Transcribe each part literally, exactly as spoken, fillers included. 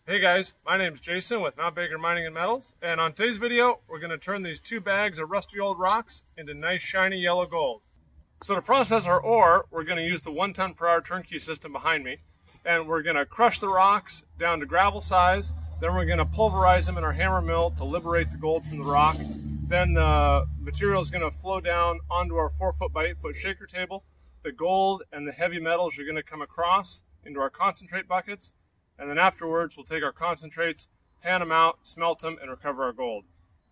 Hey guys, my name is Jason with Mount Baker Mining and Metals, and on today's video we're going to turn these two bags of rusty old rocks into nice shiny yellow gold. So to process our ore, we're going to use the one ton per hour turnkey system behind me, and we're going to crush the rocks down to gravel size. Then we're going to pulverize them in our hammer mill to liberate the gold from the rock. Then the material is going to flow down onto our four foot by eight foot shaker table. The gold and the heavy metals are going to come across into our concentrate buckets. And then afterwards, we'll take our concentrates, pan them out, smelt them, and recover our gold.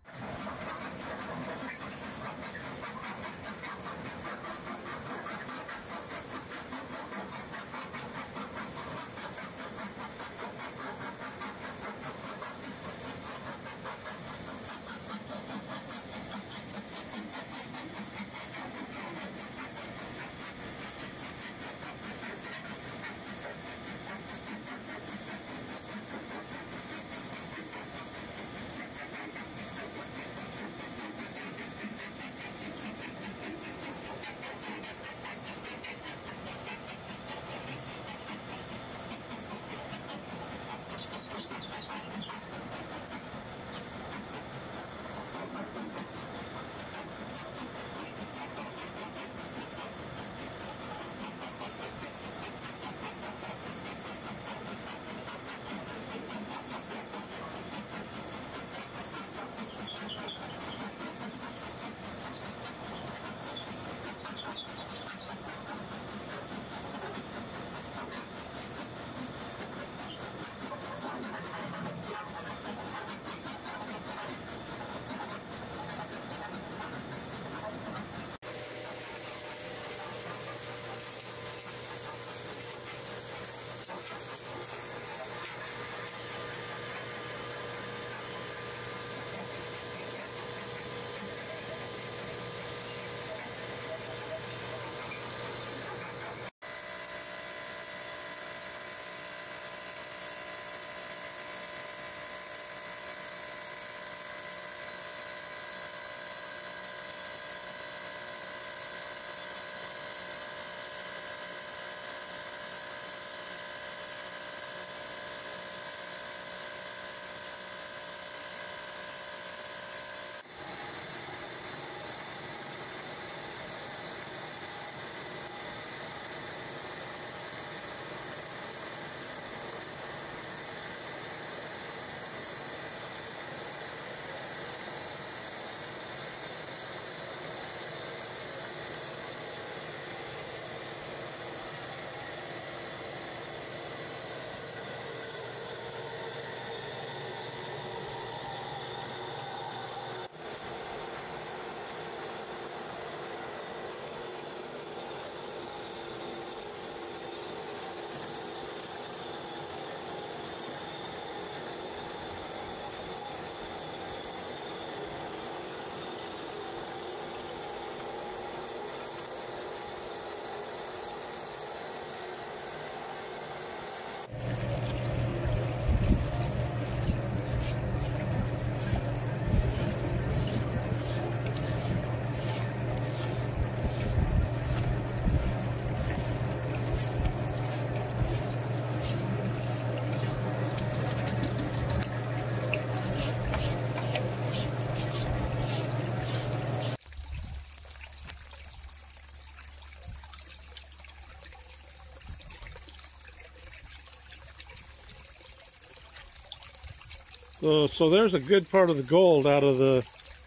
So, so there's a good part of the gold out of the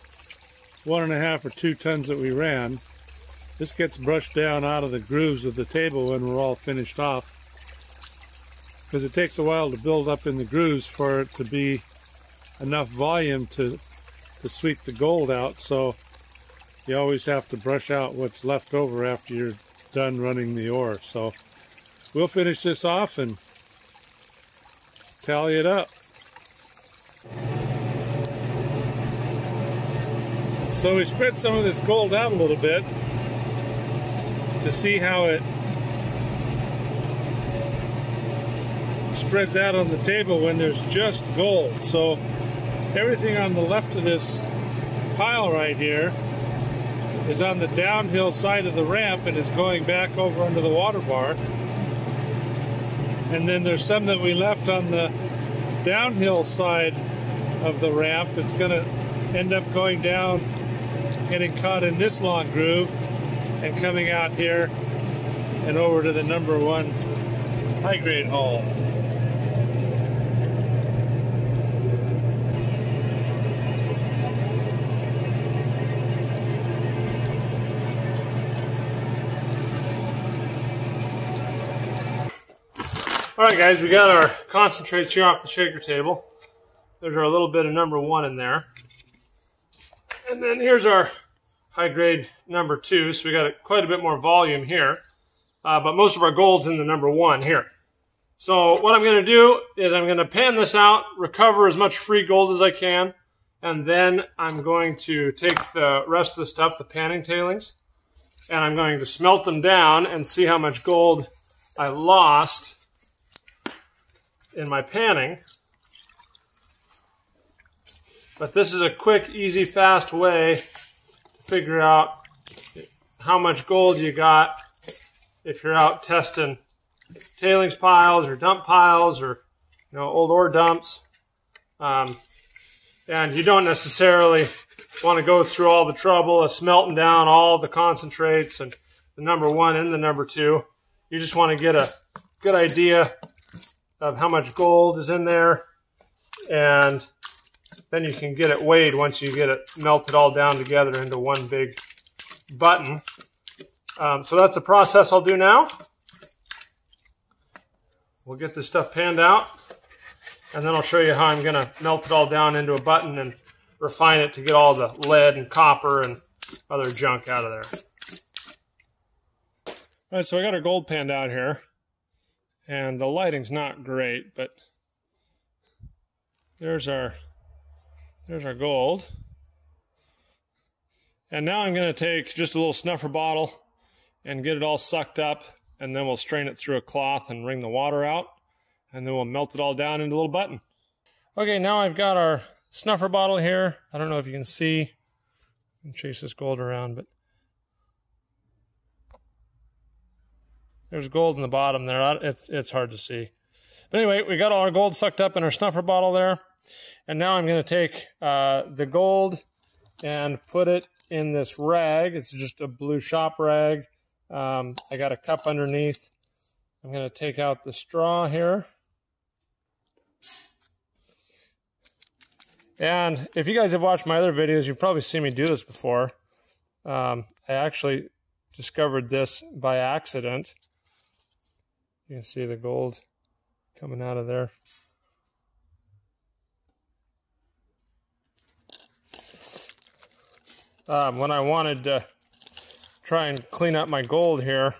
one and a half or two tons that we ran. This gets brushed down out of the grooves of the table when we're all finished off, because it takes a while to build up in the grooves for it to be enough volume to, to sweep the gold out. So you always have to brush out what's left over after you're done running the ore. So we'll finish this off and tally it up. So we spread some of this gold out a little bit to see how it spreads out on the table when there's just gold. So everything on the left of this pile right here is on the downhill side of the ramp and is going back over under the water bar. And then there's some that we left on the downhill side of the ramp that's going to end up going down, getting caught in this long groove, and coming out here and over to the number one high-grade hole. Alright guys, we got our concentrates here off the shaker table. There's our little bit of number one in there. And then here's our high grade number two, so we got a, quite a bit more volume here. Uh, but most of our gold's in the number one here. So what I'm going to do is I'm going to pan this out, recover as much free gold as I can, and then I'm going to take the rest of the stuff, the panning tailings, and I'm going to smelt them down and see how much gold I lost in my panning. But this is a quick, easy, fast way to figure out how much gold you got if you're out testing tailings piles or dump piles or you know old ore dumps. Um, and you don't necessarily want to go through all the trouble of smelting down all the concentrates and the number one and the number two. You just want to get a good idea of how much gold is in there, and then you can get it weighed once you get it melted all down together into one big button. Um, so that's the process I'll do now. We'll get this stuff panned out, and then I'll show you how I'm going to melt it all down into a button and refine it to get all the lead and copper and other junk out of there. All right, so I got our gold panned out here. And the lighting's not great, but there's our there's our gold. And now I'm going to take just a little snuffer bottle and get it all sucked up, and then we'll strain it through a cloth and wring the water out, and then we'll melt it all down into a little button. Okay, now I've got our snuffer bottle here. I don't know if you can see. I can chase this gold around, but there's gold in the bottom there. It's, it's hard to see. But anyway, we got all our gold sucked up in our snuffer bottle there. And now I'm going to take uh, the gold and put it in this rag. It's just a blue shop rag. Um, I got a cup underneath. I'm going to take out the straw here. And if you guys have watched my other videos, you've probably seen me do this before. Um, I actually discovered this by accident. You can see the gold coming out of there. Um, when I wanted to try and clean up my gold here,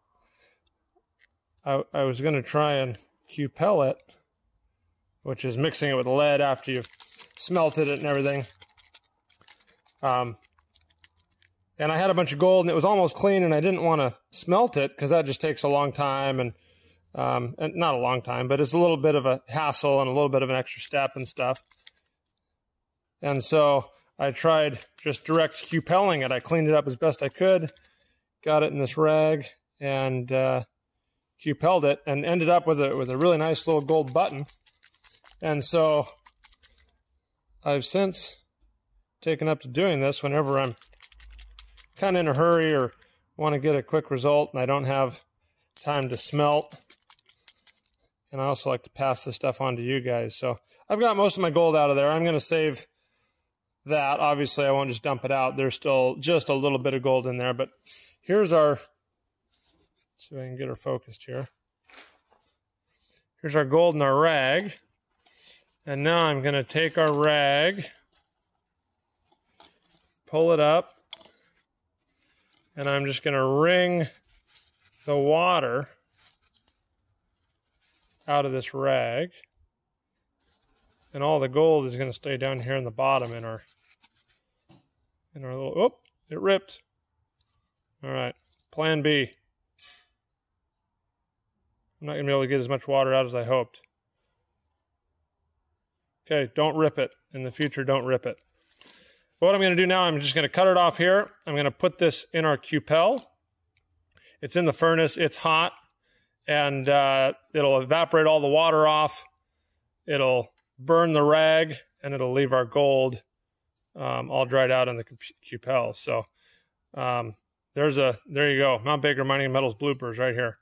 I, I was going to try and cupel it, which is mixing it with lead after you've smelted it and everything. Um, and I had a bunch of gold, and it was almost clean, and I didn't want to smelt it because that just takes a long time, and Um, and not a long time, but it's a little bit of a hassle and a little bit of an extra step and stuff. And so I tried just direct cupeling it. I cleaned it up as best I could, got it in this rag, and uh, cupelled it, and ended up with a with a really nice little gold button. And so I've since taken up to doing this whenever I'm kind of in a hurry or want to get a quick result and I don't have time to smelt. And I also like to pass this stuff on to you guys. So I've got most of my gold out of there. I'm going to save that. Obviously, I won't just dump it out. There's still just a little bit of gold in there. But here's our, let's see if I can get her focused here. Here's our gold in our rag. And now I'm going to take our rag, pull it up, and I'm just going to wring the water out of this rag, and all the gold is going to stay down here in the bottom in our in our little, oh, it ripped. All right, plan B. I'm not going to be able to get as much water out as I hoped. Okay, don't rip it. In the future, don't rip it. What I'm going to do now, I'm just going to cut it off here. I'm going to put this in our cupel. It's in the furnace. It's hot, and uh, it'll evaporate all the water off. It'll burn the rag, and it'll leave our gold um, all dried out in the cupel. So um, there's a there you go, Mount Baker Mining and Metals bloopers right here.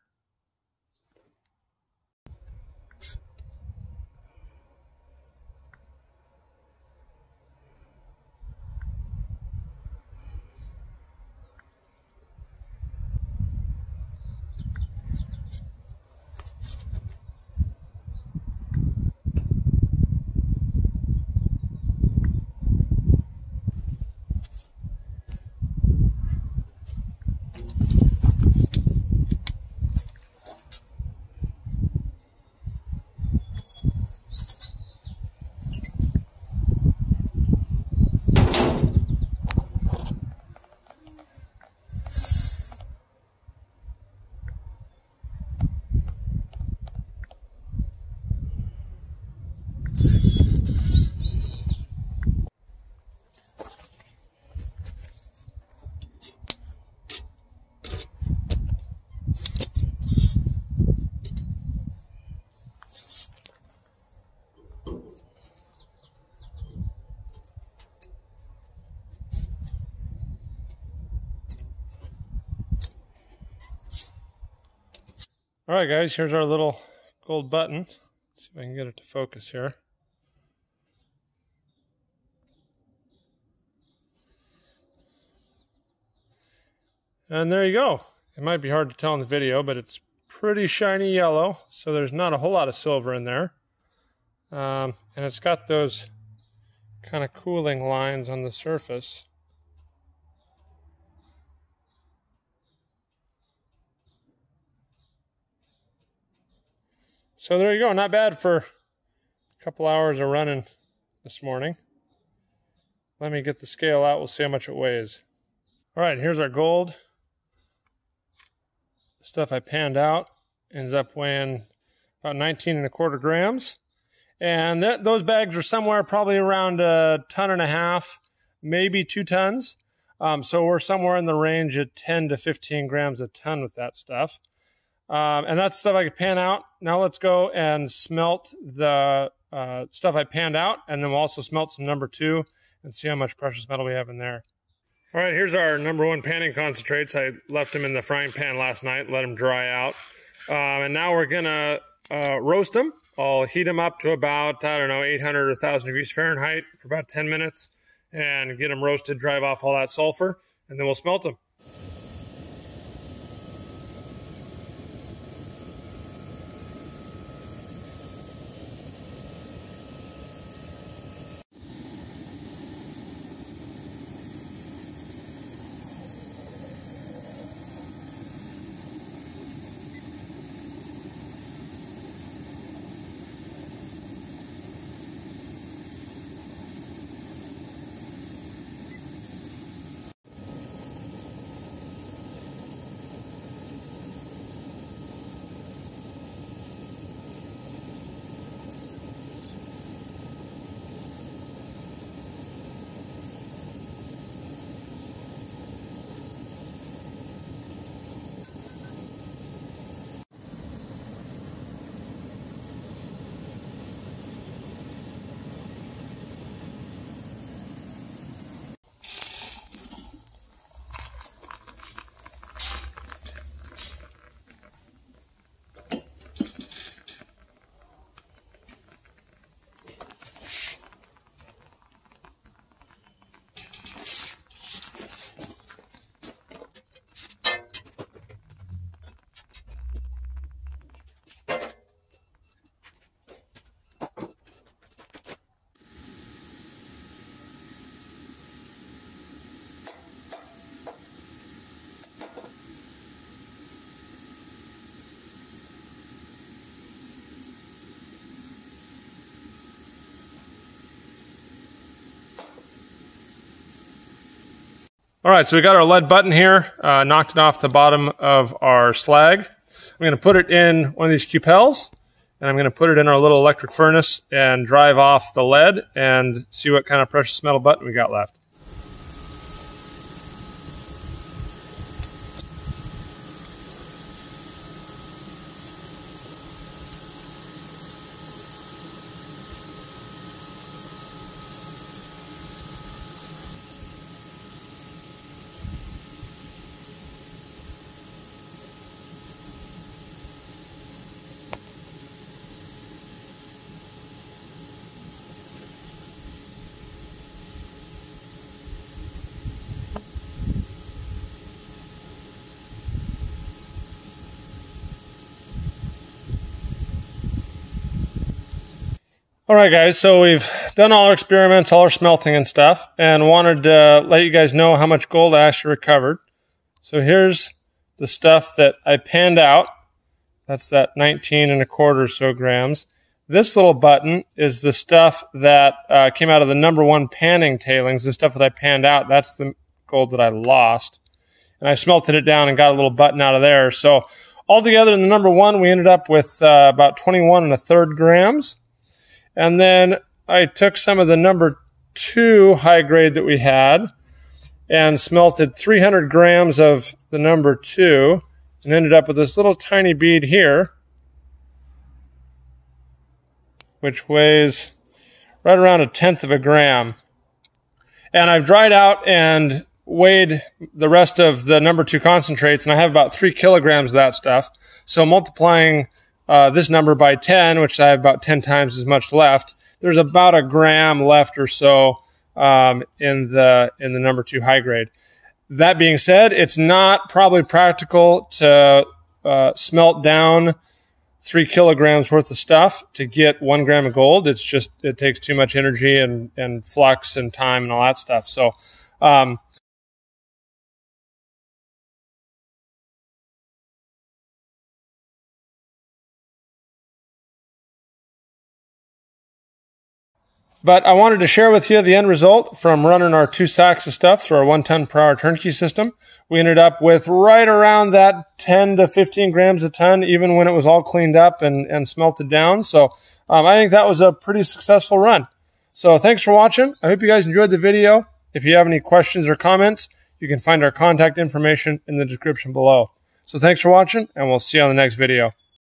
All right, guys, here's our little gold button. Let's see if I can get it to focus here. And there you go. It might be hard to tell in the video, but it's pretty shiny yellow, so there's not a whole lot of silver in there. Um, and it's got those kind of cooling lines on the surface. So there you go, not bad for a couple hours of running this morning. Let me get the scale out, we'll see how much it weighs. All right, here's our gold. The stuff I panned out ends up weighing about nineteen and a quarter grams. And that, those bags are somewhere probably around a ton and a half, maybe two tons. Um, so we're somewhere in the range of ten to fifteen grams a ton with that stuff. Um, and that's stuff I could pan out. Now let's go and smelt the uh, stuff I panned out, and then we'll also smelt some number two and see how much precious metal we have in there. All right, here's our number one panning concentrates. I left them in the frying pan last night, let them dry out. Um, and now we're gonna uh, roast them. I'll heat them up to about, I don't know, eight hundred or one thousand degrees Fahrenheit for about ten minutes and get them roasted, drive off all that sulfur, and then we'll smelt them. All right, so we got our lead button here, uh, knocked it off the bottom of our slag. I'm going to put it in one of these cupels, and I'm going to put it in our little electric furnace and drive off the lead and see what kind of precious metal button we got left. All right, guys, so we've done all our experiments, all our smelting and stuff, and wanted to let you guys know how much gold I actually recovered. So here's the stuff that I panned out. That's that nineteen and a quarter or so grams. This little button is the stuff that uh, came out of the number one panning tailings, the stuff that I panned out. That's the gold that I lost. And I smelted it down and got a little button out of there. So altogether in the number one, we ended up with uh, about twenty-one and a third grams. And then I took some of the number two high grade that we had and smelted three hundred grams of the number two and ended up with this little tiny bead here, which weighs right around a tenth of a gram. And I've dried out and weighed the rest of the number two concentrates, and I have about three kilograms of that stuff. So multiplying Uh, this number by ten, which I have about ten times as much left, there's about a gram left or so um, in the in the number two high grade. That being said, it's not probably practical to uh, smelt down three kilograms worth of stuff to get one gram of gold. It's just, it takes too much energy and, and flux and time and all that stuff. So um, But I wanted to share with you the end result from running our two sacks of stuff through our one ton per hour turnkey system. We ended up with right around that ten to fifteen grams a ton, even when it was all cleaned up and, and smelted down. So um, I think that was a pretty successful run. So thanks for watching. I hope you guys enjoyed the video. If you have any questions or comments, you can find our contact information in the description below. So thanks for watching, and we'll see you on the next video.